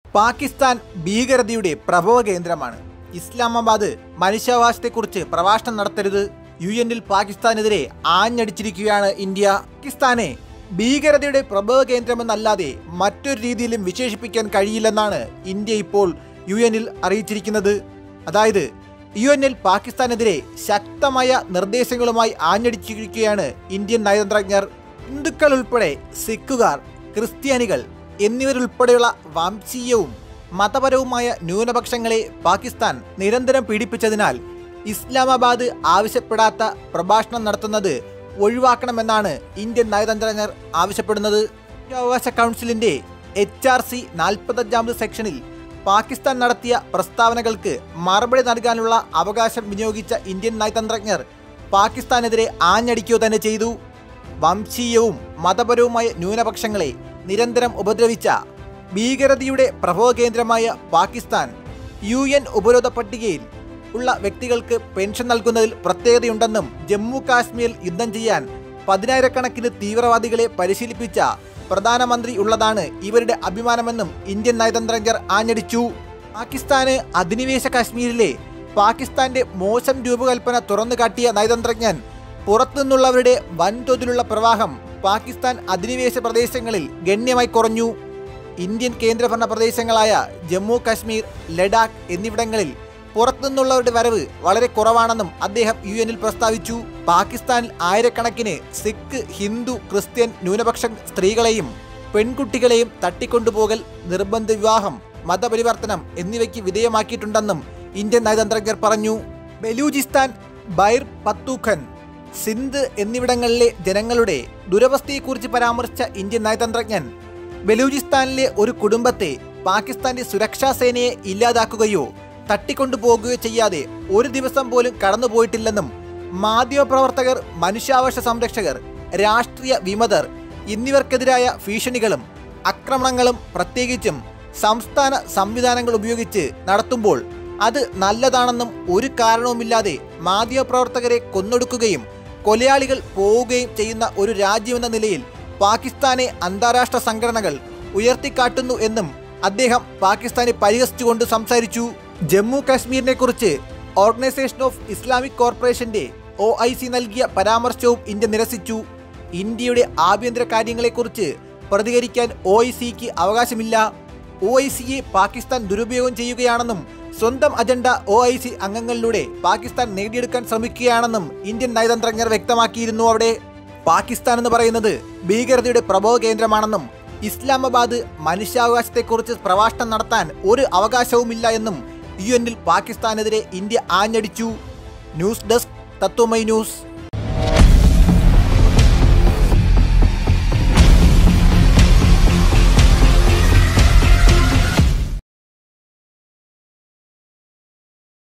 പാകിസ്ഥാൻ ഭീകരതയുടെ പ്രഭവ കേന്ദ്രമാണ്. ഇസ്ലാമാബാദ് മനുഷ്യാവകാശത്തെക്കുറിച്ച് പ്രഭാഷണം നടത്തരുത്. UN-ൽ പാകിസ്ഥാനെതിരെ ആഞ്ഞടിച്ചിരിക്കുകയാണ് ഇന്ത്യ. പാകിസ്ഥാനെ ഭീകരതയുടെ പ്രഭവ കേന്ദ്രമെന്നല്ലാതെ മറ്റൊരു രീതിയിലും വിശേഷിപ്പിക്കാൻ കഴിയില്ലെന്നാണ് ഇന്ത്യ ഇപ്പോൾ UN-ൽ അറിയിച്ചിരിക്കുന്നത്. അതായത് UN-ൽ പാകിസ്ഥാനെതിരെ ശക്തമായ നിർദ്ദേശങ്ങളുമായി ആഞ്ഞടിച്ചിരിക്കുകയാണ് ഇന്ത്യൻ നയതന്ത്രജ്ഞർ. ഹിന്ദുക്കൾ ഉൾപ്പെടെ സിഖുകാർ, ക്രിസ്ത്യാനികൾ എന്നിവരുൾപ്പെടെയുള്ള വംശീയവും മതപരവുമായ ന്യൂനപക്ഷങ്ങളെ പാകിസ്ഥാൻ നിരന്തരം പീഡിപ്പിച്ചതിനാൽ ഇസ്ലാമാബാദ് ആവശ്യപ്പെടാത്ത പ്രഭാഷണം നടത്തുന്നത് ഒഴിവാക്കണമെന്നാണ് ഇന്ത്യൻ നയതന്ത്രജ്ഞർ ആവശ്യപ്പെടുന്നത്. മനുഷ്യാവകാശ കൗൺസിലിന്റെ HRC 45ാമത് സെക്ഷനിൽ പാകിസ്ഥാൻ നടത്തിയ പ്രസ്താവനകൾക്ക് മറുപടി നൽകാനുള്ള അവകാശം വിനിയോഗിച്ച ഇന്ത്യൻ നയതന്ത്രജ്ഞർ പാകിസ്ഥാനെതിരെ ആഞ്ഞടിക്കുക തന്നെ ചെയ്തു. വംശീയവും മതപരവുമായ ന്യൂനപക്ഷങ്ങളെ നിരന്തരം ഉപദ്രവിച്ച ഭീകരതയുടെ പ്രഭവ കേന്ദ്രമായ പാകിസ്ഥാൻ UN ഉപരോധ പട്ടികയിൽ ഉള്ള വ്യക്തികൾക്ക് പെൻഷൻ നൽകുന്നതിൽ പ്രത്യേകതയുണ്ടെന്നും ജമ്മു കാശ്മീരിൽ യുദ്ധം ചെയ്യാൻ 10,000-കണക്കിന് തീവ്രവാദികളെ പരിശീലിപ്പിച്ച പ്രധാനമന്ത്രി ഉള്ളതാണ് ഇവരുടെ അഭിമാനമെന്നും ഇന്ത്യൻ നയതന്ത്രജ്ഞർ ആഞ്ഞടിച്ചു. പാകിസ്ഥാന് അധിനിവേശ കാശ്മീരിലെ പാകിസ്ഥാന്റെ മോശം രൂപകൽപ്പന തുറന്നു കാട്ടിയ നയതന്ത്രജ്ഞൻ പുറത്തുനിന്നുള്ളവരുടെ വൻതോതിലുള്ള പ്രവാഹം പാകിസ്ഥാൻ അധിനിവേശ പ്രദേശങ്ങളിൽ ഗണ്യമായി കുറഞ്ഞു. ഇന്ത്യൻ കേന്ദ്രഭരണ പ്രദേശങ്ങളായ ജമ്മു കാശ്മീർ, ലഡാക്ക് എന്നിവിടങ്ങളിൽ പുറത്തുനിന്നുള്ളവരുടെ വരവ് വളരെ കുറവാണെന്നും അദ്ദേഹം UN-ൽ പ്രസ്താവിച്ചു. പാകിസ്ഥാനിൽ ആയിരക്കണക്കിന് സിഖ്, ഹിന്ദു, ക്രിസ്ത്യൻ ന്യൂനപക്ഷ സ്ത്രീകളെയും പെൺകുട്ടികളെയും തട്ടിക്കൊണ്ടുപോകൽ, നിർബന്ധ വിവാഹം, മതപരിവർത്തനം എന്നിവയ്ക്ക് വിധേയമാക്കിയിട്ടുണ്ടെന്നും ഇന്ത്യൻ നയതന്ത്രജ്ഞർ പറഞ്ഞു. ബലൂചിസ്ഥാൻ, ബൈർ പത്തൂഖൻ, സിന്ധ് എന്നിവിടങ്ങളിലെ ജനങ്ങളുടെ ദുരവസ്ഥയെക്കുറിച്ച് പരാമർശിച്ച ഇന്ത്യൻ നയതന്ത്രജ്ഞൻ ബലൂചിസ്ഥാനിലെ ഒരു കുടുംബത്തെ പാകിസ്ഥാന്റെ സുരക്ഷാ സേനയെ ഇല്ലാതാക്കുകയോ തട്ടിക്കൊണ്ടുപോകുകയോ ചെയ്യാതെ ഒരു ദിവസം പോലും കടന്നുപോയിട്ടില്ലെന്നും മാധ്യമപ്രവർത്തകർ, മനുഷ്യാവകാശ സംരക്ഷകർ, രാഷ്ട്രീയ വിമതർ എന്നിവർക്കെതിരായ ഭീഷണികളും ആക്രമണങ്ങളും പ്രത്യേകിച്ചും സംസ്ഥാന സംവിധാനങ്ങൾ ഉപയോഗിച്ച് നടത്തുമ്പോൾ അത് നല്ലതാണെന്നും ഒരു കാരണവുമില്ലാതെ മാധ്യമപ്രവർത്തകരെ കൊന്നൊടുക്കുകയും കൊലയാളികൾ പോവുകയും ചെയ്യുന്ന ഒരു രാജ്യമെന്ന നിലയിൽ പാകിസ്ഥാനെ അന്താരാഷ്ട്ര സംഘടനകൾ ഉയർത്തിക്കാട്ടുന്നു എന്നും അദ്ദേഹം പാകിസ്ഥാനെ പരിഹസിച്ചുകൊണ്ട് സംസാരിച്ചു. ജമ്മു കാശ്മീരിനെ കുറിച്ച് ഓർഗനൈസേഷൻ ഓഫ് ഇസ്ലാമിക് കോർപ്പറേഷന്റെ OIC നൽകിയ പരാമർശവും ഇന്ത്യ നിരസിച്ചു. ഇന്ത്യയുടെ ആഭ്യന്തര കാര്യങ്ങളെക്കുറിച്ച് പ്രതികരിക്കാൻ OICക്ക് അവകാശമില്ല. OICയെ പാകിസ്ഥാൻ ദുരുപയോഗം ചെയ്യുകയാണെന്നും സ്വന്തം അജണ്ട OIC അംഗങ്ങളിലൂടെ പാകിസ്ഥാൻ നേടിയെടുക്കാൻ ശ്രമിക്കുകയാണെന്നും ഇന്ത്യൻ നയതന്ത്രജ്ഞർ വ്യക്തമാക്കിയിരുന്നു. അവിടെ പാകിസ്ഥാൻ എന്ന് പറയുന്നത് ഭീകരതയുടെ പ്രഭവ കേന്ദ്രമാണെന്നും ഇസ്ലാമാബാദ് മനുഷ്യാവകാശത്തെക്കുറിച്ച് പ്രഭാഷണം നടത്താൻ ഒരു അവകാശവുമില്ല എന്നും UN-ൽ പാകിസ്ഥാനെതിരെ ഇന്ത്യ ആഞ്ഞടിച്ചു. News desk Tatwamayi news.